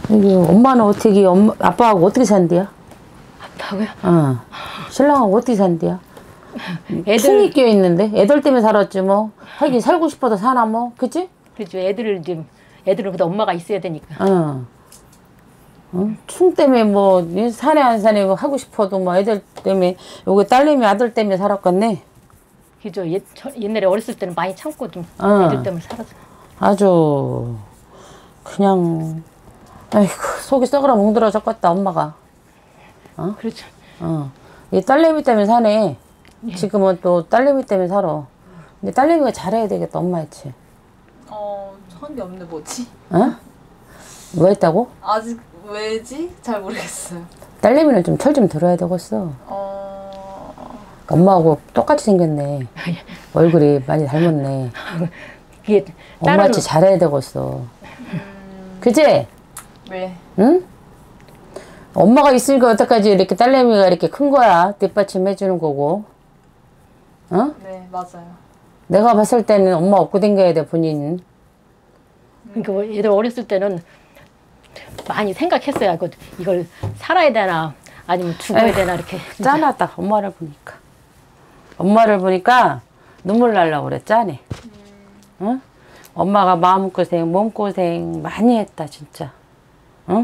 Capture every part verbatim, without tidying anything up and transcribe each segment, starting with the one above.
이게 엄마는 어떻게, 엄마, 아빠하고 어떻게 산대요? 아빠하고요? 어. 신랑하고 어떻게 산대요? 애들. 충이 끼어 있는데? 애들 때문에 살았지 뭐. 하긴 살고 싶어도 사나 뭐. 그치? 그렇죠. 애들을 좀, 애들은 그래도 엄마가 있어야 되니까. 어. 어? 충 때문에 뭐, 사내 안 사내 뭐 하고 싶어도 뭐 애들 때문에, 요게 딸내미 아들 때문에 살았겠네. 그죠. 옛, 옛날에 어렸을 때는 많이 참고 좀 어. 애들 때문에 살았어. 아주, 그냥, 아이고, 속이 썩으라 뭉들어졌겠다, 엄마가. 어? 그렇죠. 어. 이 딸내미 때문에 사네. 예. 지금은 또 딸내미 때문에 살아. 근데 딸내미가 잘해야 되겠다, 엄마였지. 어, 한 게 없네, 뭐지? 어? 뭐 했다고? 아직 왜지? 잘 모르겠어요. 딸내미는 좀 철 좀 들어야 되겠어. 어... 엄마하고 똑같이 생겼네. 얼굴이 많이 닮았네. 그게 엄마같이 잘해야 되겠어. 음... 그치? 왜? 응? 엄마가 있으니까 여태까지 이렇게 딸내미가 이렇게 큰 거야. 뒷받침 해주는 거고. 어? 네, 맞아요. 내가 봤을 때는 엄마 업고 댕겨야 돼, 본인. 그러니까 얘들 어렸을 때는 많이 생각했어요. 이거, 이걸 살아야 되나 아니면 죽어야 에휴, 되나 이렇게. 짠하다, 엄마를 보니까. 엄마를 보니까 눈물 날라 그래, 짠해. 응? 어? 엄마가 마음고생, 몸고생 많이 했다, 진짜. 응?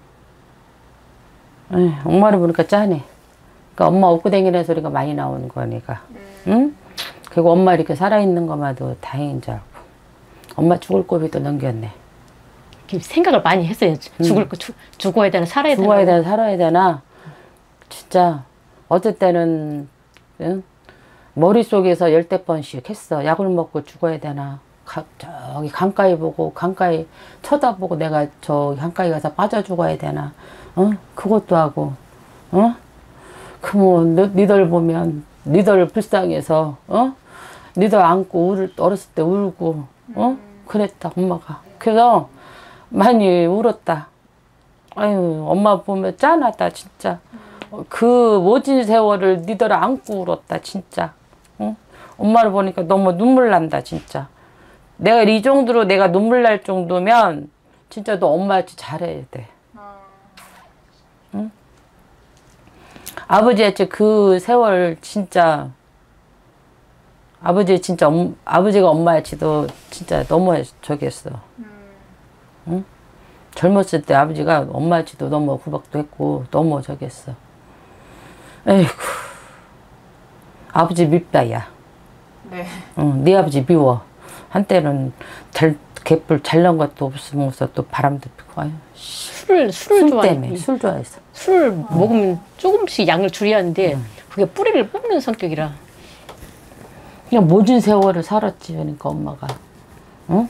에휴, 엄마를 보니까 짠해. 그러니까 엄마 업고 다니는 소리가 많이 나오는 거니까. 응? 그리고 엄마 이렇게 살아있는 것만도 다행인 줄 알고. 엄마 죽을 고비도 넘겼네. 생각을 많이 했어요. 죽을 거, 죽, 죽어야 되나 살아야 되나. 죽어야 되나 살아야 되나. 진짜 어떨 때는 응? 머릿속에서 열댓 번씩 했어. 약을 먹고 죽어야 되나. 가, 저기 강가에 보고 강가에 쳐다보고 내가 저 강가에 가서 빠져 죽어야 되나. 어? 그것도 하고. 어? 그뭐 니들 보면 니들 불쌍해서 어? 니들 안고 울, 어렸을 때 울고 어? 그랬다 엄마가. 그래서 많이 울었다. 아유 엄마 보면 짠하다 진짜. 그 모진 세월을 니들 안고 울었다 진짜. 응? 엄마를 보니까 너무 눈물 난다 진짜. 내가 이 정도로 내가 눈물 날 정도면 진짜 너 엄마같이 잘해야 돼. 응? 아버지한테 그 세월 진짜 아버지 진짜 엄, 아버지가 엄마였지도 진짜 너무 저기 했어. 음... 응? 젊었을 때 아버지가 엄마였지도 너무 구박도 했고 너무 저기 했어. 에이구 아버지 밉다 야. 네. 응, 네 아버지 미워. 한때는 잘 개뿔 잘난 것도 없으면서 또 바람도 피고 아유. 술을 술을 술 좋아해. 때문에 술 좋아해서. 술 먹으면 조금씩 양을 줄여야 하는데 응. 그게 뿌리를 뽑는 성격이라. 그냥 모진 세월을 살았지 그러니까 엄마가. 응?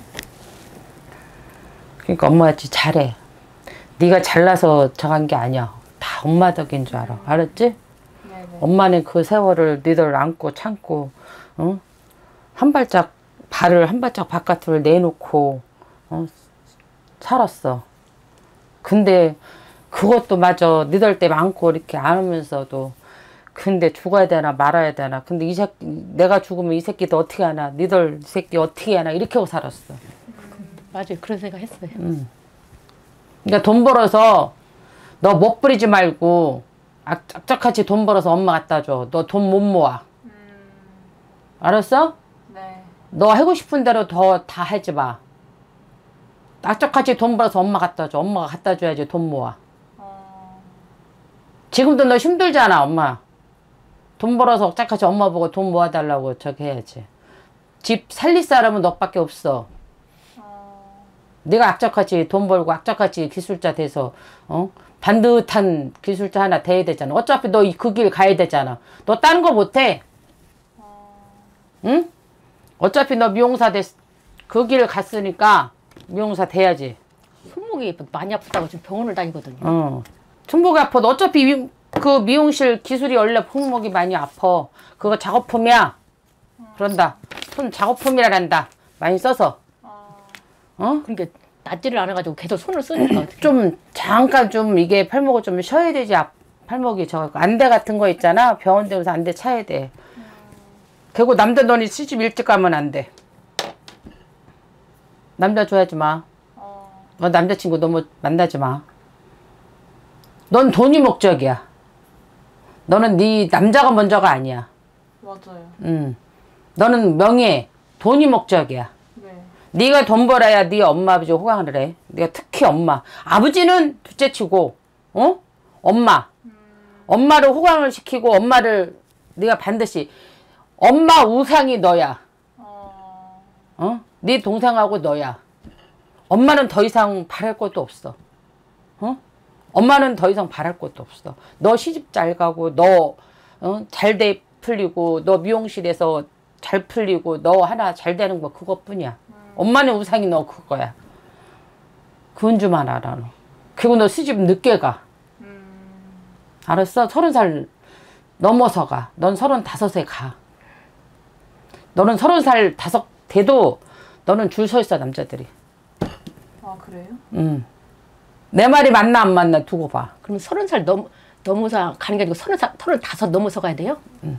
그러니까 엄마같이 잘해. 네가 잘나서 저간 게 아니야. 다 엄마 덕인 줄 알아. 알았지? 네네. 엄마는 그 세월을 니들 안고 참고 응? 한 발짝 발을 한 발짝 바깥으로 내놓고 어? 살았어. 근데 그것도 마저 니들 때문에 안고 이렇게 안으면서도 근데 죽어야 되나 말아야 되나. 근데 이 새끼 내가 죽으면 이 새끼도 어떻게 하나. 니들 이 새끼 어떻게 하나 이렇게 하고 살았어. 맞아요. 그런 생각 했어요. 응. 그러니까 돈 벌어서 너 못 부리지 말고 악착같이 돈 벌어서 엄마 갖다 줘. 너 돈 못 모아. 음... 알았어? 네. 너 하고 싶은 대로 더 다 하지 마. 악착같이 돈 벌어서 엄마 갖다 줘. 엄마가 갖다 줘야지 돈 모아. 어... 지금도 너 힘들잖아 엄마. 돈 벌어서 악착같이 엄마 보고 돈 모아달라고 저기 해야지. 집 살릴 사람은 너밖에 없어. 어... 네가 악착같이 돈 벌고 악착같이 기술자 돼서 어? 반듯한 기술자 하나 돼야 되잖아. 어차피 너 그 길 가야 되잖아. 너 다른 거 못해. 어... 응? 어차피 너 미용사 됐, 그 길을 갔으니까 미용사 돼야지. 손목이 많이 아프다고 지금 병원을 다니거든요. 어. 손목이 아파도 어차피 미, 그 미용실 기술이 원래 손목이 많이 아파. 그거 작업품이야. 그런다. 손 작업품이란다. 많이 써서. 어? 그러니까 낫지를 않아가지고 계속 손을 쓰니까 어떻게. 좀 잠깐 좀 이게 팔목을 좀 쉬어야 되지. 팔목이 저 안대 같은 거 있잖아. 병원 되면서 안대 차야 돼. 그리고 남자 너니 시집 일찍 가면 안 돼. 남자 줘야지 마. 어... 너 남자친구 너무 만나지 마. 넌 돈이 목적이야. 너는 네 남자가 먼저가 아니야. 맞아요. 음. 너는 명예, 돈이 목적이야. 네. 네가 돈 벌어야 네 엄마 아버지 호강을 해. 네가 특히 엄마. 아버지는 둘째치고, 어? 엄마. 음. 엄마를 호강을 시키고 엄마를 네가 반드시 엄마 우상이 너야. 어. 어? 네 동생하고 너야. 엄마는 더 이상 바랄 것도 없어. 어? 엄마는 더 이상 바랄 것도 없어. 너 시집 잘 가고 너 어? 잘돼 풀리고 너 미용실에서 잘 풀리고 너 하나 잘 되는 거 그것뿐이야. 음. 엄마는 우상이 너 그거야. 그건 줄만 알아 너. 그리고 너 시집 늦게 가. 음. 알았어? 서른 살 넘어서 가. 넌 서른 다섯에 가. 너는 서른 살 다섯 돼도 너는 줄 서 있어 남자들이. 아 그래요? 응. 내 말이 맞나 안 맞나 두고 봐. 그럼 서른 살 넘, 넘어서 가는 게 아니고 서른 살, 서른 다섯 넘어서 가야 돼요? 응.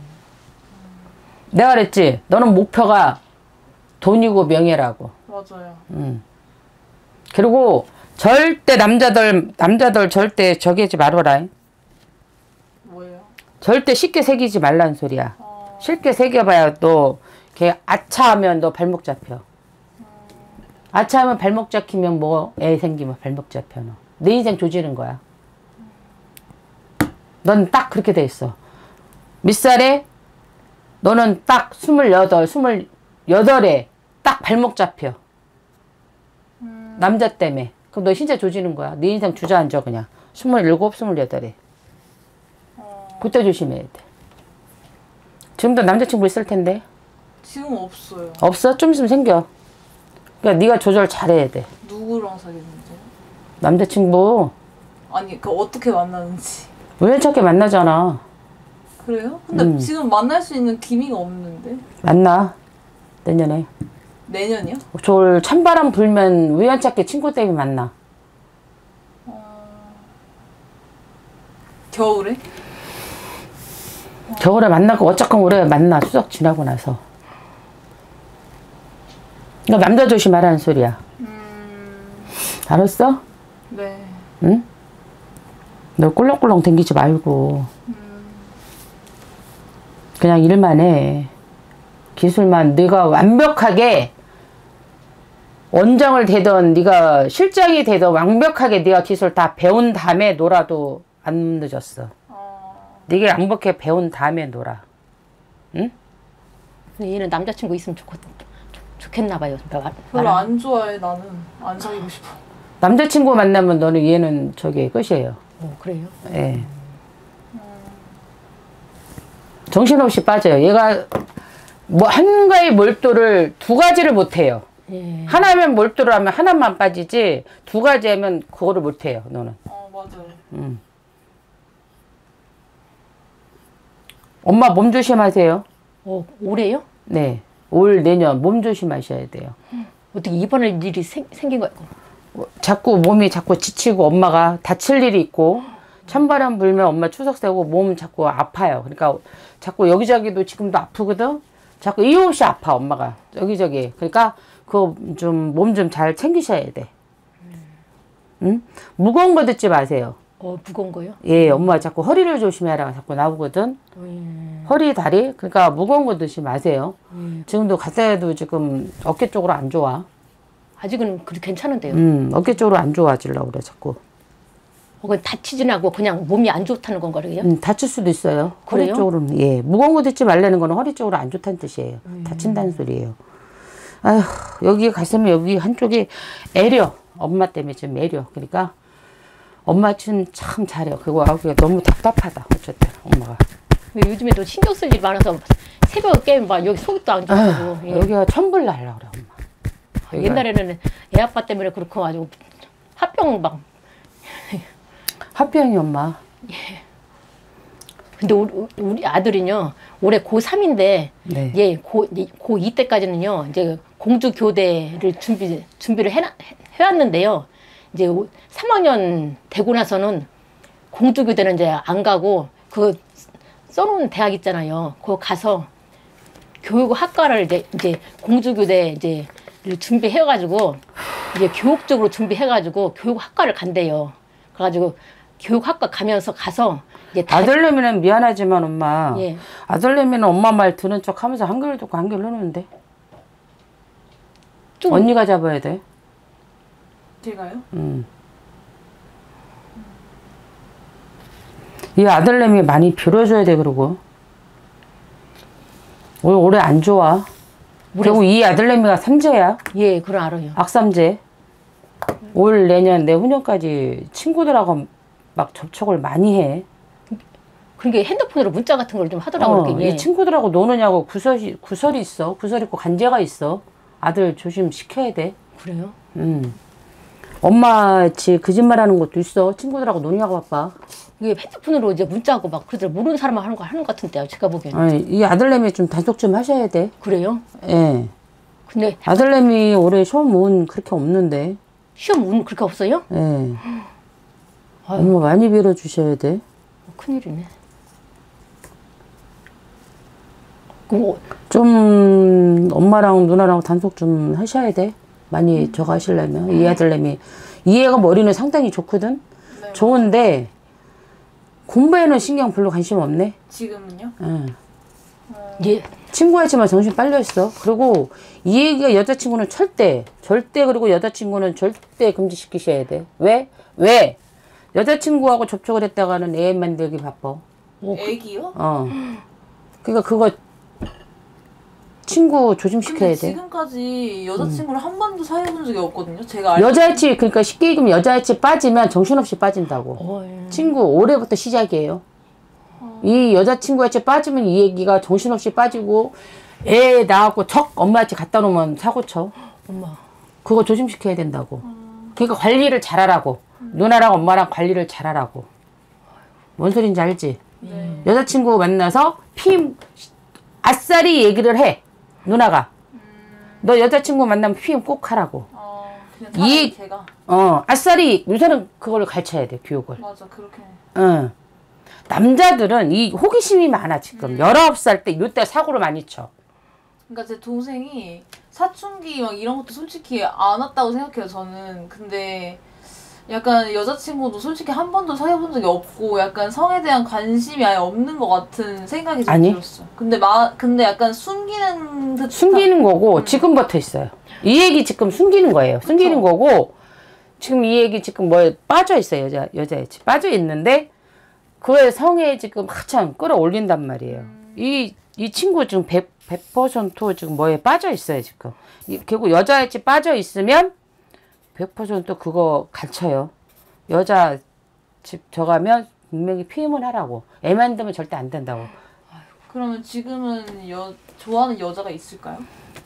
내가 그랬지. 너는 목표가 돈이고 명예라고. 맞아요. 응. 그리고 절대 남자들 남자들 절대 저기 하지 말아라. 뭐예요? 절대 쉽게 새기지 말라는 소리야. 어. 쉽게 새겨봐야 또 걔 아차하면 너 발목 잡혀. 아차하면 발목 잡히면 뭐 애 생기면 발목 잡혀 너. 내 인생 조지는 거야. 넌 딱 그렇게 돼 있어. 밑살에 너는 딱 스물여덟, 스물여덟에 딱 발목 잡혀. 음. 남자 때문에. 그럼 너 진짜 조지는 거야. 네 인생 주저앉아 그냥. 스물일곱, 스물여덟에. 어. 그때 조심해야 돼. 지금도 남자친구 있을 텐데. 지금 없어요. 없어? 좀 있으면 생겨. 그러니까 네가 조절 잘해야 돼. 누구랑 사귀는데요? 남자친구 아니 그 어떻게 만나는지. 우연찮게 만나잖아. 그래요? 근데 음. 지금 만날 수 있는 기미가 없는데. 만나. 내년에. 내년이요? 졸 찬바람 불면 우연찮게 친구 때문에 만나. 어... 겨울에? 겨울에 만나고 어쨌건 올해 만나. 추석 지나고 나서. 너 남자 조심하라는 소리야. 음... 알았어? 네. 응? 너 꿀렁꿀렁 댕기지 말고 음... 그냥 일만 해. 기술만 네가 완벽하게 원장을 되던 네가 실장이 되던 완벽하게 네가 기술 다 배운 다음에 놀아도 안 늦었어. 어... 네가 완벽하게 배운 다음에 놀아. 응? 얘는 남자친구 있으면 좋, 좋겠나 봐요. 별로 안 좋아해 나는. 안 사귀고 싶어. 남자친구 만나면 너는 얘는 저기 끝이에요. 어, 그래요? 예. 정신없이 빠져요. 얘가 뭐 한 가지 몰두를 두 가지를 못해요. 예. 하나면 몰두를 하면 하나만 빠지지 두 가지 하면 그거를 못해요. 너는. 어 맞아요. 음. 엄마 몸 조심하세요. 어, 올해요? 네. 올 내년 몸 조심하셔야 돼요. 어떻게 입원할 일이 생, 생긴 거예요? 자꾸 몸이 자꾸 지치고 엄마가 다칠 일이 있고 찬바람 불면 엄마 추석 세고 몸 자꾸 아파요. 그러니까 자꾸 여기저기도 지금도 아프거든. 자꾸 이웃이 아파 엄마가 여기저기. 그러니까 그 좀 몸 좀 잘 챙기셔야 돼. 응? 무거운 거 듣지 마세요. 어, 무거운 거요? 예, 엄마 자꾸 허리를 조심해라 자꾸 나오거든. 예. 허리, 다리. 그러니까 무거운 거 드시 마세요. 예. 지금도 갔다 해도 지금 어깨 쪽으로 안 좋아. 아직은 그래도 괜찮은데요. 음, 어깨 쪽으로 안 좋아지려고 그래 자꾸. 어, 그건 다치진 않고 그냥 몸이 안 좋다는 건 거예요? 음, 다칠 수도 있어요. 그래요? 허리 쪽으로는. 예, 무거운 거 듣지 말라는 거는 허리 쪽으로 안 좋다는 뜻이에요. 음. 다친다는 소리예요. 아휴, 여기 가슴에 여기 한쪽이 애려. 엄마 때문에 좀 애려. 그러니까 엄마 좀 참 잘해요. 그리고 아우가 너무 답답하다. 어쨌든 엄마가. 요즘에도 신경 쓸 일이 많아서 새벽에 깨면 막 여기 속도 안 좋고. 예. 여기가 천불 날라 그래 엄마. 여기가. 옛날에는 애 아빠 때문에 그렇고 아주 화병 막. 화병이 엄마. 근데 우리, 우리 아들은요 올해 고삼인데 네. 얘 고, 고이 때까지는요 이제 공주 교대를 준비 준비를 해 해왔는데요. 이제 삼 학년 되고 나서는 공주 교대는 이제 안 가고 그 써놓은 대학 있잖아요. 그거 가서 교육 학과를 이제 이제 공주 교대 이제를 준비해가지고 이제 교육적으로 준비해가지고 교육학과를 간대요. 그래가지고 교육학과 가면서 가서 이제 다 아들내미는 미안하지만 엄마. 예. 아들내미는 엄마 말 들은 척 하면서 한결 듣고 한결 흐르는데. 좀 언니가 잡아야 돼. 제가요? 음. 이 아들내미 많이 빌어줘야 돼 그러고. 올, 올해 안 좋아. 그리고 이 아들내미가 삼재야. 예, 그걸 알아요. 악삼재. 올 내년 내후년까지 친구들하고 막 접촉을 많이 해. 그러니까 핸드폰으로 문자 같은 걸 좀 하더라고요. 어, 그게. 이 친구들하고 노느냐고 구설이, 구설이 있어. 구설 있고 간제가 있어. 아들 조심시켜야 돼. 그래요? 음. 엄마같이 거짓말하는 것도 있어. 친구들하고 노느냐고 바빠. 이게 핸드폰으로 이제 문자하고 막 그러더라. 모르는 사람 하는 거 하는 것 같은데요. 제가 보기에는. 아니, 이 아들내미 좀 단속 좀 하셔야 돼. 그래요? 예. 근데 아들내미 올해 시험 운 그렇게 없는데. 시험 운 그렇게 없어요? 예. 아유. 엄마 많이 빌어주셔야 돼. 큰일이네. 그럼 좀 엄마랑 누나랑 단속 좀 하셔야 돼. 많이 저거 하시려면. 이 아들내미. 이 애가 머리는 상당히 좋거든. 네. 좋은데 공부에는 신경 별로 관심 없네. 지금은요? 응. 예. 친구였지만 정신 빨렸어. 그리고 이 얘기가 여자친구는 절대 절대 그리고 여자친구는 절대 금지시키셔야 돼. 왜? 왜? 여자친구하고 접촉을 했다가는 애 만들기 바빠. 애기요? 어. 그러니까 그거 친구 조심시켜야 근데 돼. 지금까지 여자친구를 한 번도 사귀어본 적이 없거든요. 제가 알 여자애치 그러니까 쉽게 얘기하면 여자애치 빠지면 정신없이 빠진다고. 어, 예. 친구 올해부터 시작이에요. 이 여자친구한테 빠지면 이 얘기가 정신없이 빠지고 애 낳았고 척 엄마한테 갖다 놓으면 사고쳐. 엄마. 그거 조심시켜야 된다고. 그러니까 관리를 잘하라고. 누나랑 엄마랑 관리를 잘하라고. 뭔 소린지 알지? 네. 여자친구 만나서 피임 아싸리 얘기를 해. 누나가. 너 여자친구 만나면 피임 꼭 하라고. 어, 그냥 이- 차라리 제가 어 아싸리 요새는 그걸 가르쳐야 돼. 교육을. 맞아 그렇게 응. 남자들은 이 호기심이 많아 지금. 열아홉 살 때 이때 사고를 많이 쳐. 그러니까 제 동생이 사춘기 막 이런 것도 솔직히 안 왔다고 생각해요 저는. 근데 약간 여자친구도 솔직히 한 번도 사귀어본 적이 없고 약간 성에 대한 관심이 아예 없는 것 같은 생각이 좀 아니. 들었어. 근데 마 근데 약간 숨기는 듯 숨기는 거고 지금부터 있어요. 이 얘기 지금 숨기는 거예요. 숨기는 그쵸. 거고 지금 이 얘기 지금 뭐에 빠져 있어요. 여자 여자애 빠져 있는데 그의 성에 지금 한참 끌어올린단 말이에요. 이 이 친구 지금 백 퍼센트 지금 뭐에 빠져 있어요 지금. 이, 결국 여자애 빠져 있으면 백 퍼센트 그거 가르쳐요. 여자 집 저가면 분명히 피임을 하라고. 애 만들면 절대 안 된다고. 그러면 지금은 여 좋아하는 여자가 있을까요?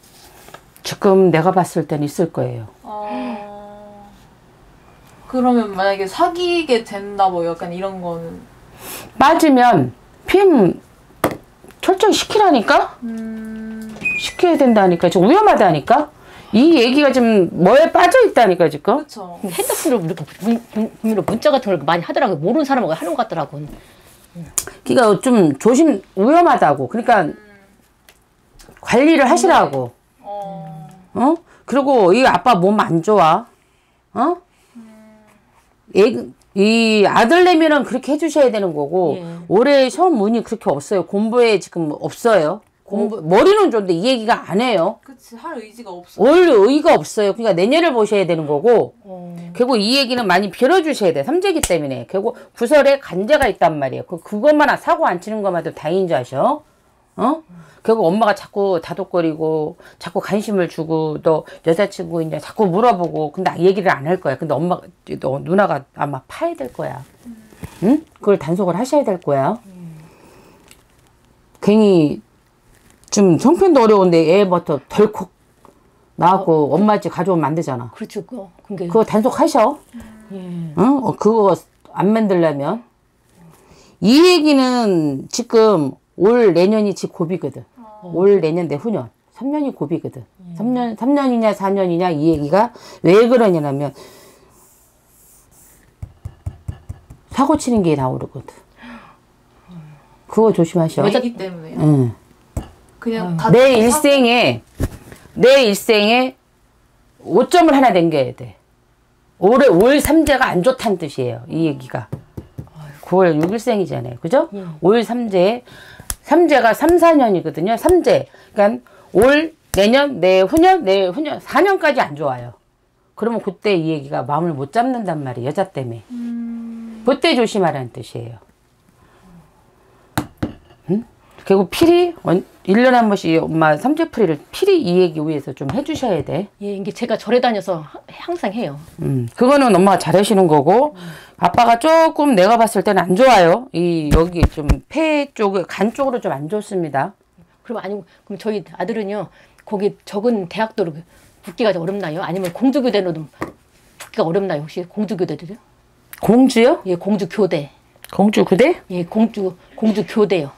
지금 내가 봤을 땐 있을 거예요. 어... 그러면 만약에 사귀게 된다 뭐 약간 이런 거는 빠지면 피임 철저히 시키라니까? 음... 시켜야 된다니까. 지금 위험하다니까? 이 얘기가 지금 뭐에 빠져 있다니까 지금? 그렇죠. 핸드폰으로 이렇게 문, 문, 문으로 문자 같은 걸 많이 하더라고요. 모르는 사람하고 하는 것 같더라고. 그러니까 좀 조심 위험하다고. 그러니까 관리를 하시라고. 어... 어? 그리고 이 아빠 몸 안 좋아. 어? 애, 이 아들내미는 그렇게 해주셔야 되는 거고 예. 올해 시험 운이 그렇게 없어요. 공부에 지금 없어요. 공부 머리는 좋은데 이 얘기가 안 해요. 그치 할 의지가 없어. 올 의의가 없어요. 그러니까 내년을 보셔야 되는 거고 어. 결국 이 얘기는 많이 빌어주셔야 돼. 삼재기 때문에. 결국 구설에 간제가 있단 말이에요. 그, 그것만 사고 안 치는 것만 해도 다행인 줄 아셔? 어? 결국 엄마가 자꾸 다독거리고 자꾸 관심을 주고 너 여자친구 있냐 자꾸 물어보고 근데 얘기를 안 할 거야. 근데 엄마가 너 누나가 아마 파야 될 거야. 응? 그걸 단속을 하셔야 될 거야. 괜히 좀 형편도 어려운데 애부터 덜컥 나왔고 엄마 집 가져오면 안 되잖아. 그렇죠. 그거, 그게. 그거 단속하셔. 예. 응? 어, 그거 안 만들려면. 이 얘기는 지금 올 내년이 지 고비거든. 올 내년 내후년. 삼 년이 고비거든. 삼 년, 삼 년이냐 사 년이냐 이 얘기가 왜 그러냐면 사고 치는 게 나오거든. 그거 조심하셔. 여자기 때문에요. 응. 그냥 아유. 다 내 일생에 내 일생에 오점을 하나 남겨야 돼. 올해 올 삼재가 안 좋다는 뜻이에요. 이 얘기가. 구월 육일생이잖아요. 그죠? 예. 올 삼재. 삼재가 삼, 사 년이거든요. 삼재. 그러니까 올, 내년, 내후년, 내후년, 사 년까지 안 좋아요. 그러면 그때 이 얘기가 마음을 못 잡는단 말이에요. 여자 때문에. 음... 그때 조심하라는 뜻이에요. 응? 결국 필히 일 년에 한 번씩 엄마 삼재풀이를 필히 이 얘기 위해서 좀 해주셔야 돼. 예, 이게 제가 절에 다녀서 항상 해요. 음, 그거는 엄마가 잘하시는 거고 음. 아빠가 조금 내가 봤을 때는 안 좋아요. 이 여기 좀 폐 쪽에 간 쪽으로 좀 안 좋습니다. 그럼 아니 그럼 저희 아들은요 거기 적은 대학도로 붙기가 어렵나요? 아니면 공주교대로도 붙기가 어렵나요? 혹시 공주교대도요? 공주요? 예, 공주교대. 공주교대? 예, 공주 공주교대요.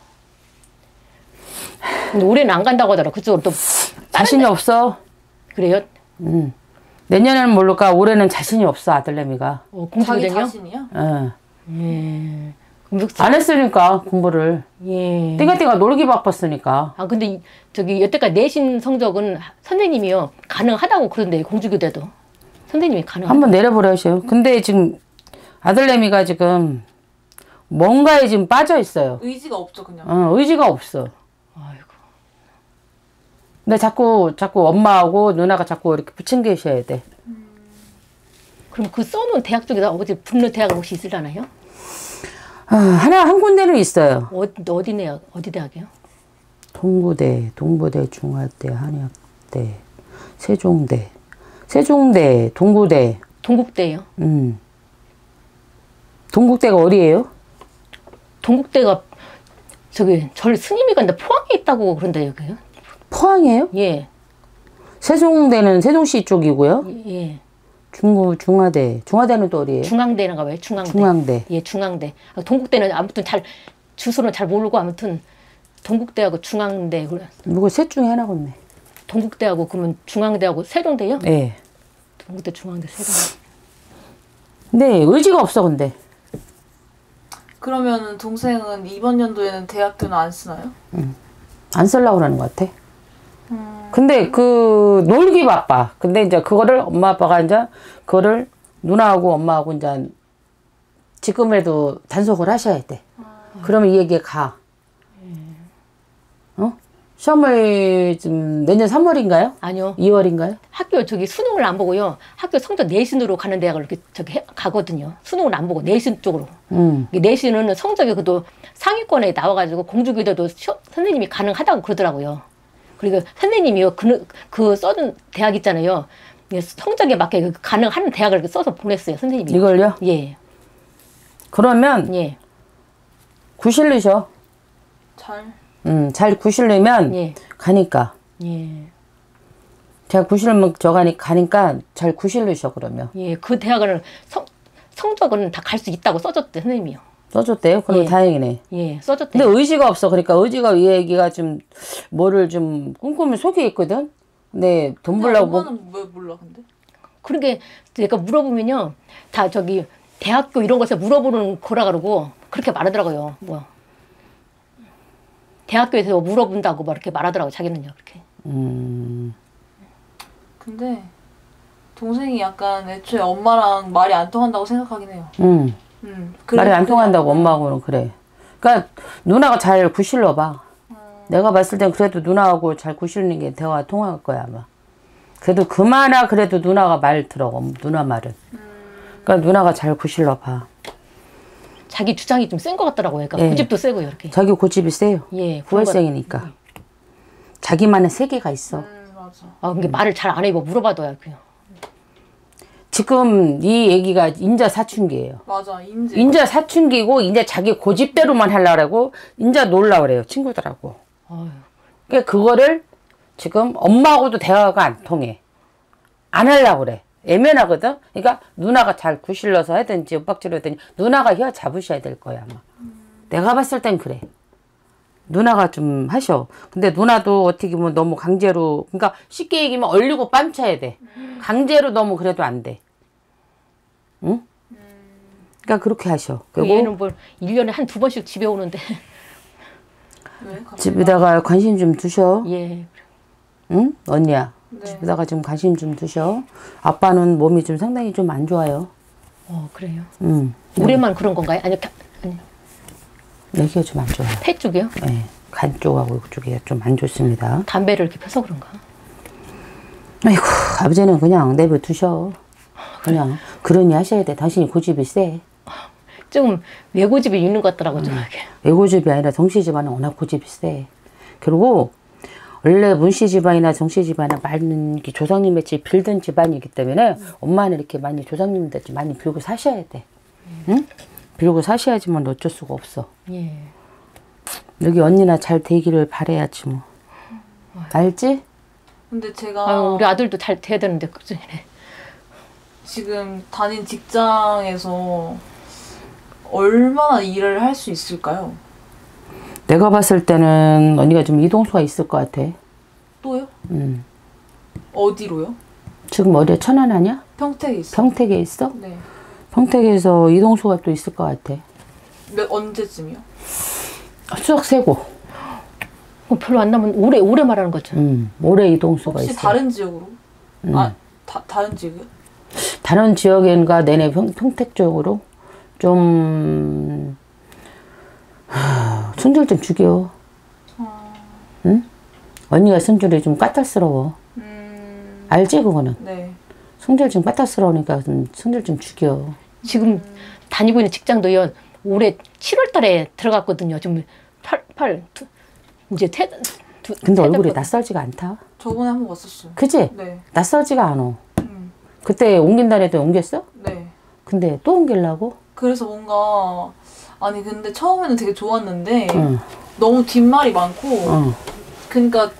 근데 올해는 안 간다고 하더라. 그쪽으로 또 자신이 데... 없어. 그래요? 음. 내년에는 모를까 올해는 자신이 없어 아들내미가. 어, 공주교대요? 자신이요? 어. 예. 안 했으니까 공부를. 예. 띵가띵가 놀기 바빴으니까. 아 근데 저기 여태까지 내신 성적은 선생님이요 가능하다고 그런데 공주교대도 선생님이 가능. 한번 내려보려셔요. 근데 지금 아들내미가 지금 뭔가에 지금 빠져 있어요. 의지가 없죠 그냥. 어, 의지가 없어. 아이고. 근데 자꾸 자꾸 엄마하고 누나가 자꾸 이렇게 붙인 계셔야 돼. 음. 그럼 그 써놓은 대학 쪽에다 어디 붙는 대학은 혹시 있으려나요? 아, 하나 한 군데는 있어요. 어디 어디네요? 어디 대학이요? 동부대, 동부대, 중화대, 한약대, 세종대, 세종대, 동부대. 동국대요. 음. 동국대가 어디예요? 동국대가 저기 절 스님이 간데 포항에 있다고 그런데 여기요? 포항이에요? 예. 세종대는 세종시 쪽이고요. 예. 중구 중화대, 중화대는 또 어디예요? 중앙대인가 봐요. 중앙대. 중앙대. 예, 중앙대. 동국대는 아무튼 잘 주소는 잘 모르고 아무튼 동국대하고 중앙대. 누구 셋 중에 하나겠네. 동국대하고 그러면 중앙대하고 세종대요? 네. 동국대, 중앙대, 세종대. 네, 의지가 없어 근데. 그러면은 동생은 이번 연도에는 대학교는 안 쓰나요? 응. 안 쓰려고 그러는 것 같아. 음... 근데 그 놀기 바빠. 근데 이제 그거를 엄마 아빠가 이제 그거를 누나하고 엄마하고 이제 지금이라도 단속을 하셔야 돼. 아... 그러면 이 얘기에 가. 음... 어? 시험을 지금 내년 삼월인가요? 아니요. 이월인가요? 학교 저기 수능을 안 보고요. 학교 성적 내신으로 가는 대학을 이렇게 저기 해, 가거든요. 수능을 안 보고 내신 쪽으로. 음. 내신은 성적이 그래도 상위권에 나와가지고 공주교대도 시, 선생님이 가능하다고 그러더라고요. 그리고 선생님이요 그, 그 써준 대학 있잖아요. 성적에 맞게 그 가능한 대학을 써서 보냈어요 선생님이. 이걸요? 예. 그러면 예. 구실르셔. 잘. 음, 잘 구실르면 예. 가니까. 예. 잘 구실르면 저 가니 가니까 잘 구실르셔 그러면. 예. 그 대학을 성 성적은 다 갈 수 있다고 써줬대 선생님이요. 써줬대요? 그럼 예. 다행이네. 예, 써줬대. 근데 의지가 없어. 그러니까 의지가 이 얘기가 좀 뭐를 좀 꿈꾸면 속에 있거든. 근데 돈 벌려고. 엄마는 왜 몰라 근데? 그러게 제가 물어보면요, 다 저기 대학교 이런 것에 물어보는 거라 그러고 그렇게 말하더라고요. 뭐 대학교에서 물어본다고 막 이렇게 말하더라고 자기는요. 그렇게. 음. 근데 동생이 약간 애초에 엄마랑 말이 안 통한다고 생각하긴 해요. 음. 음, 말이 안 통한다고 엄마하고는 그래. 그러니까 누나가 잘 구실러 봐. 음. 내가 봤을 땐 그래도 누나하고 잘 구실는 게 대화가 통할 거야 아마. 그래도 그마나 그래도 누나가 말 들어. 누나 말은. 음. 그러니까 누나가 잘 구실러 봐. 자기 주장이 좀 센 것 같더라고요. 그러니까 예. 고집도 세고요 이렇게. 자기 고집이 세요. 예. 구월생이니까. 음. 자기만의 세계가 있어. 음, 맞아. 아, 근데 말을 잘 안 해. 뭐 물어봐도요. 그냥. 지금 이 얘기가 인자 사춘기예요. 맞아, 인자. 인자 사춘기고 이제 자기 고집대로만 하려고 인자 놀라 그래요 친구들하고. 어휴. 그러니까 그거를 지금 엄마하고도 대화가 안 통해. 안 하려고 그래. 애매하거든. 그러니까 누나가 잘 구실러서 하든지 윽박지르 하든지 누나가 혀 잡으셔야 될 거야 아마. 음. 내가 봤을 땐 그래. 누나가 좀 하셔. 근데 누나도 어떻게 보면 너무 강제로, 그러니까 쉽게 얘기하면 얼리고 빤쳐야 돼. 음. 강제로 너무 그래도 안 돼. 응? 음. 그러니까 그렇게 하셔. 그리고 얘는 뭐 일 년에 한 두 번씩 집에 오는데. 왜? 집에다가 관심 좀 두셔. 예. 응? 언니야. 네. 집에다가 좀 관심 좀 두셔. 아빠는 몸이 좀 상당히 좀 안 좋아요. 어 그래요. 음. 올해만 그런 건가요? 아니, 가, 아니 여기가 좀 안 좋아요. 폐 쪽이요? 네. 간 쪽하고 이쪽이 좀 안 좋습니다. 담배를 이렇게 펴서 그런가? 아이고, 아버지는 그냥 내버 두셔. 그냥 그러니 하셔야 돼. 당신이 고집이 세. 좀 외고집이 있는 것 같더라고 좀 이렇게. 외고집이 아니라 정씨 집안은 워낙 고집이 세. 그리고 원래 문씨 집안이나 정씨 집안은 많은 조상님의 집 빌던 집안이기 때문에 음. 엄마는 이렇게 많이 조상님들 많이 빌고 사셔야 돼. 음. 응? 빌고 사셔야지만 어쩔 수가 없어. 예. 여기 언니나 잘 되기를 바라야지 뭐. 음. 알지? 근데 제가 아유, 우리 아들도 잘 돼야 되는데 그중에 지금 다닌 직장에서 얼마나 일을 할 수 있을까요? 내가 봤을 때는 언니가 좀 이동수가 있을 것 같아. 또요? 음. 어디로요? 지금 어디에 천안 아니야? 평택에 있어. 평택에 있어? 네. 평택에서 이동수가 또 있을 것 같아. 몇 언제쯤이요? 쑥 세고. 어, 별로 안 남은 올해 올해 말하는 거죠. 음, 올해 이동수가 혹시 있어. 다른 지역으로? 음. 아, 다, 다른 지역이요? 다른 지역인가 내내 평, 평택 쪽으로 좀 하, 승질 좀 죽여. 어... 응? 언니가 승질이 좀 까탈스러워. 음... 알지 그거는? 네. 승질 좀 까탈스러우니까 좀 승질 좀 죽여. 지금 음... 다니고 있는 직장도요. 올해 칠월 달에 들어갔거든요. 지금 팔, 팔 두, 이제 퇴 두, 근데 얼굴이 퇴직거든. 낯설지가 않다. 저번에 한 번 왔었어요. 그치? 네. 낯설지가 않아. 음. 그때 옮긴다 해도 옮겼어? 네. 근데 또 옮기려고? 그래서 뭔가 아니 근데 처음에는 되게 좋았는데 응. 너무 뒷말이 많고 응. 그러니까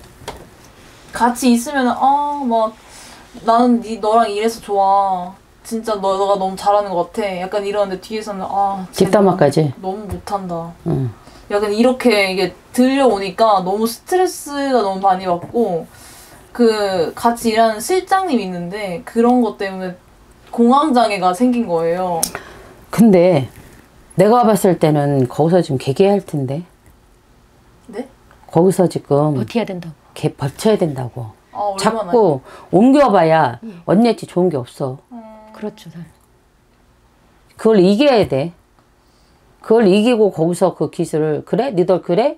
같이 있으면 아막 나는 니 너랑 이래서 좋아 진짜 너, 너가 너무 잘하는 것 같아 약간 이러는데 뒤에서는 아 뒷담화까지? 너무, 너무 못한다 응. 약간 이렇게 이게 들려오니까 너무 스트레스가 너무 많이 받고 그 같이 일하는 실장님이 있는데 그런 것 때문에 공황장애가 생긴 거예요. 근데 내가 봤을 때는 거기서 지금 개개할 텐데. 네? 거기서 지금 버텨야 된다고. 개 버텨야 된다고. 아, 자꾸 옮겨봐야 예. 언니한테 좋은 게 없어. 음... 그렇죠. 그걸 이겨야 돼. 그걸 이기고 거기서 그 기술을 그래? 니들 그래?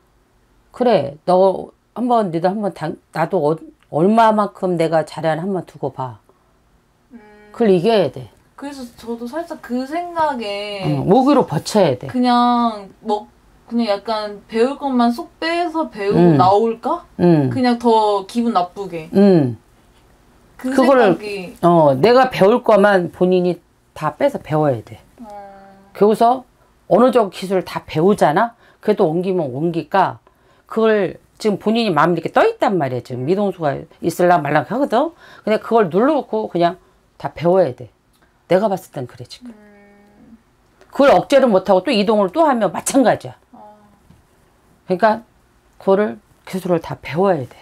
그래. 너 한번 니들 한번 당, 나도 어, 얼마만큼 내가 잘하나 한번 두고 봐. 음... 그걸 이겨야 돼. 그래서 저도 살짝 그 생각에 응, 모기로 버텨야 돼. 그냥 뭐 그냥 약간 배울 것만 쏙 빼서 배우고 음. 나올까? 응. 그냥 더 기분 나쁘게. 응. 그 그거를 생각이 어 내가 배울 거만 본인이 다 빼서 배워야 돼. 음... 그러고서 어느 정도 기술을 다 배우잖아. 그래도 옮기면 옮기까 그걸 지금 본인이 마음이 이렇게 떠 있단 말이야. 지금 미동수가 있을라 말라 하거든. 근데 그걸 눌러놓고 그냥 다 배워야 돼. 내가 봤을 땐 그래 지금. 음... 그걸 억제를 못하고 또 이동을 또 하면 마찬가지야. 어... 그러니까 그거를 기술을 다 배워야 돼.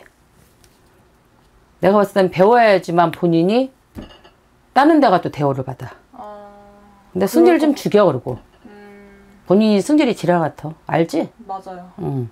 내가 봤을 땐 배워야지만 본인이 다른 데 가도 대우를 받아. 어... 근데 승질 좀 죽여 그러고. 음... 본인이 승질이 지랄 같아. 알지? 맞아요. 응.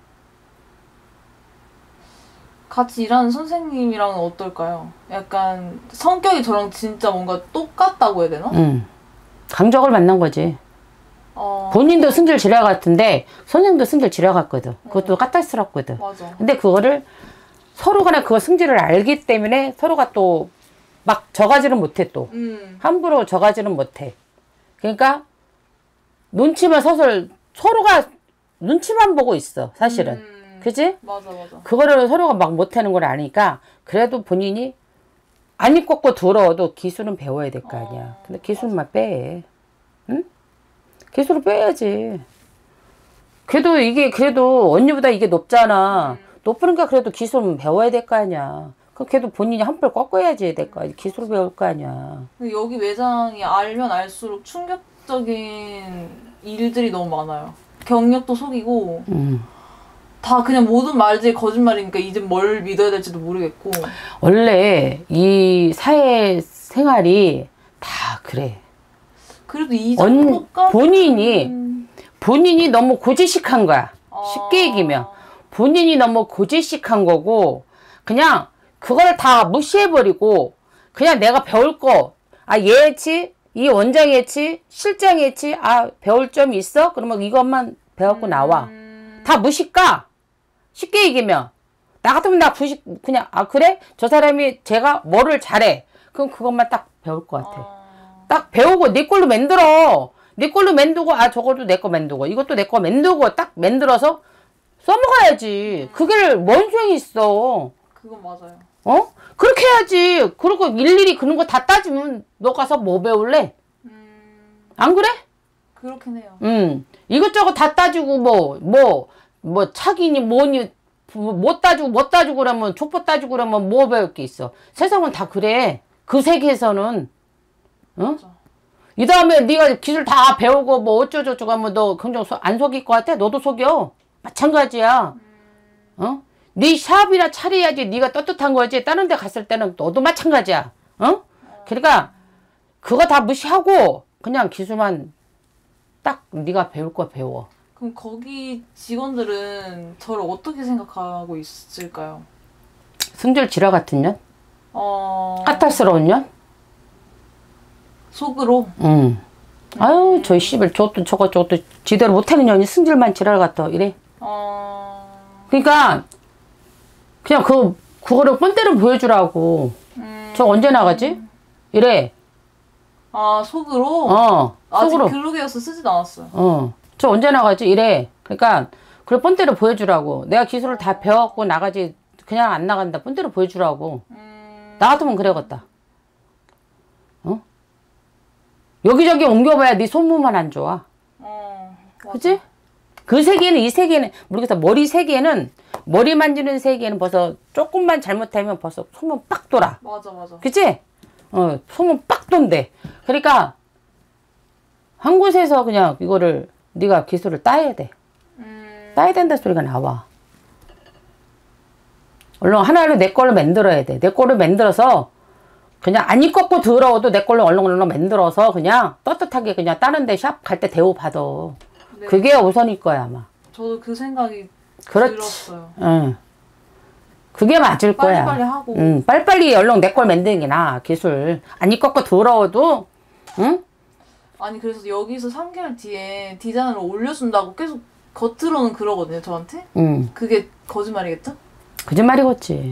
같이 일하는 선생님이랑은 어떨까요? 약간 성격이 저랑 진짜 뭔가 똑같다고 해야 되나? 응. 강적을 만난 거지. 어... 본인도 승질 지랄 같은데 선생님도 승질 지랄 같거든. 그것도 까탈스럽거든. 맞아. 근데 그거를 서로 간에 그거 승질을 알기 때문에 서로가 또 막 저가지는 못해 또. 음. 함부로 저가지는 못해. 그러니까 눈치만 서설 서로가 눈치만 보고 있어 사실은. 음. 그지? 맞아 맞아. 그거를 서로가 막 못하는 걸 아니까 그래도 본인이 아니 꺾고 들어도 기술은 배워야 될 거 아니야. 어, 근데 기술만 빼. 응? 기술을 빼야지. 그래도 이게 그래도 언니보다 이게 높잖아. 음. 높으니까 그래도 기술은 배워야 될 거 아니야. 그 걔도 본인이 한풀 꺾어야지 될 거 아니야. 기술 배울 거 아니야. 근데 여기 매장이 알면 알수록 충격적인 일들이 너무 많아요. 경력도 속이고 음. 다 그냥 모든 말들이 거짓말이니까 이제 뭘 믿어야 될지도 모르겠고. 원래 이 사회 생활이 다 그래. 그래도 이 언, 정도까지 본인이 본인이 너무 고지식한 거야. 아... 쉽게 얘기면 본인이 너무 고지식한 거고 그냥 그걸 다 무시해버리고 그냥 내가 배울 거, 아 예치, 이 원장 예치, 실장 예치, 아 배울 점이 있어? 그러면 이것만 배웠고 나와. 음... 다 무시까? 쉽게 얘기면 나 같으면 나 부식 그냥 아 그래? 저 사람이 제가 뭐를 잘해. 그럼 그것만 딱 배울 것 같아. 어... 딱 배우고 내 걸로 만들어. 내 걸로 만들고 아 저것도 내 거 만들고 이것도 내 거 만들고 딱 만들어서 써먹어야지. 그게 뭔 소용이 있어. 그건 맞아요. 어? 그렇게 해야지. 그리고 일일이 그런 거 다 따지면 너 가서 뭐 배울래? 음... 안 그래? 그렇긴 해요. 음. 이것저것 다 따지고 뭐 뭐 뭐 차기니 뭐니 못 따지고 못 따지고 그러면 족보 따지고 그러면 뭐 배울 게 있어. 세상은 다 그래. 그 세계에서는 어? 맞아. 이 다음에 네가 기술 다 배우고 뭐 어쩌고저쩌고 하면 너 긍정 안 속일 것 같아? 너도 속여. 마찬가지야. 어? 네 샵이나 차려야지 네가 떳떳한 거지. 다른 데 갔을 때는 너도 마찬가지야. 어? 그러니까 그거 다 무시하고 그냥 기술만 딱 네가 배울 거 배워. 그럼 거기 직원들은 저를 어떻게 생각하고 있을까요? 승질 지라 같은 년? 어... 까탈스러운 년? 속으로? 응. 아유 저 씨발 저것도 저것 저것도 지대로 못하는 년이 승질만 지랄 같아 이래. 어... 그러니까 그냥 그 그거를 뻔때를 보여주라고. 음... 저 언제 나가지? 이래. 아 속으로? 어. 아직 속으로. 글로게어스 쓰지도 않았어요. 어. 저 언제 나가지? 이래. 그러니까 그걸 뻔때를 보여주라고. 내가 기술을 다 배웠고 나가지 그냥 안 나간다. 뻔때를 보여주라고. 음... 나 같으면 그래겠다. 어? 여기저기 옮겨봐야 네 소문만 안 좋아. 어... 맞아. 그치? 그 세계는 이 세계는 모르겠다. 머리 세계는 머리 만지는 세계는 벌써 조금만 잘못하면 벌써 소문 빡 돌아. 맞아 맞아. 그치? 어, 소문 빡 돈대. 그러니까 한 곳에서 그냥 이거를 네가 기술을 따야 돼. 음... 따야 된다 소리가 나와. 얼른 하나를 내 걸로 만들어야 돼. 내 걸로 만들어서 그냥 안 입고 더러워도 내 걸로 얼른 얼른 만들어서 그냥 떳떳하게 그냥 다른 데 샵 갈 때 대우 받아. 네. 그게 우선일 거야 아마. 저도 그 생각이 그렇지. 들었어요. 응. 그게 맞을 거야. 빨리빨리 하고. 응. 빨리빨리 얼른 내 걸 만드는 게 나아. 기술. 안 입고 더러워도 응? 아니 그래서 여기서 삼 개월 뒤에 디자인을 올려준다고 계속 겉으로는 그러거든요 저한테. 응. 그게 거짓말이겠죠? 거짓말이겠지.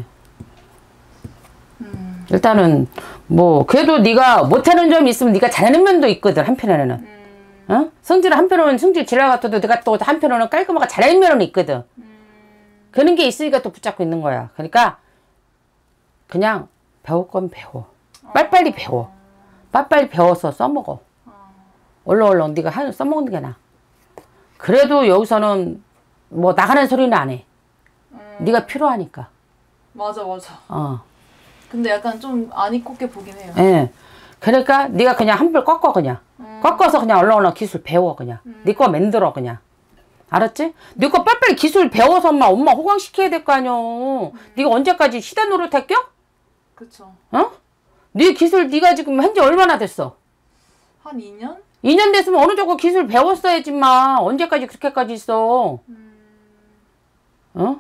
음. 일단은 뭐 그래도 네가 못하는 점이 있으면 네가 잘하는 면도 있거든 한편에는. 음. 어? 성질은 한편으로는 성질 지랄 같아도 내가 또 한편으로는 깔끔하게 잘하는 면은 있거든. 음. 그런 게 있으니까 또 붙잡고 있는 거야. 그러니까 그냥 배울 건 배워. 빨리빨리 배워. 빨리빨리 배워서 써먹어. 얼른 얼른 네가 한 써먹는 게 나아. 그래도 여기서는 뭐 나가는 소리는 안 해. 음. 네가 필요하니까. 맞아 맞아. 어. 근데 약간 좀 안 입곱게 보긴 해요. 예. 그러니까 네가 그냥 한불 꺾어 그냥. 음. 꺾어서 그냥 얼른 얼른 기술 배워 그냥. 음. 네 거 만들어 그냥. 알았지? 네 거 빨리빨리 기술 배워서 엄마 엄마 호강시켜야 될 거 아니여. 음. 네가 언제까지 시대 노릇 할겨? 그쵸. 어? 네 기술 네가 지금 한지 얼마나 됐어? 한 이 년? 이 년 됐으면 어느 정도 기술 배웠어야지 마. 언제까지 그렇게까지 있어? 음. 어?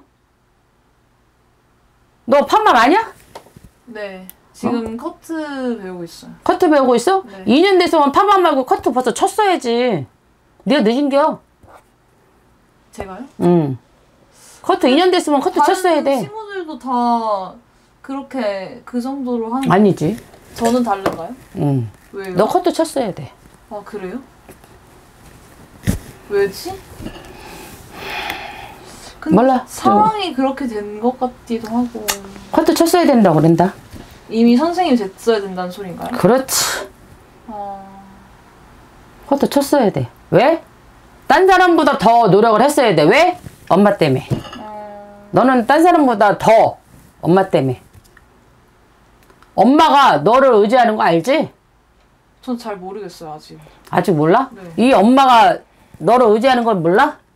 너 판막 아니야? 네. 지금 어? 커트 배우고 있어요. 커트 배우고 있어? 네. 이 년 됐으면 판막 말고 커트 벌써 쳤어야지. 네가 늦은겨. 제가요? 응. 커트 이 년 됐으면 커트 쳤어야 돼. 친구들도 다 그렇게 그 정도로 하는 아니지. 저는 다른가요? 응. 왜요? 너 커트 쳤어야 돼. 아 그래요? 왜지? 근데 몰라. 상황이 그렇게 된 것 같기도 하고. 커트 쳤어야 된다고 그런다. 이미 선생님이 됐어야 된다는 소린가요? 그렇지. 어... 커트 쳤어야 돼. 왜? 딴 사람보다 더 노력을 했어야 돼. 왜? 엄마 때문에. 어... 너는 딴 사람보다 더 엄마 때문에. 엄마가 너를 의지하는 거 알지? 전 잘 모르겠어요 아직. 아직 몰라? 네. 이 엄마가 너를 의지하는 걸 몰라?